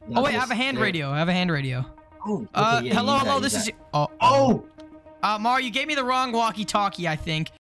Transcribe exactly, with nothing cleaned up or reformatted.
Yeah, Oh wait, I have a this- hand there- radio. I have a hand radio. Oh, okay, Uh, yeah, hello, use hello. that, This use is. that. Oh, Oh! uh, Mar, you gave me the wrong walkie-talkie, I think.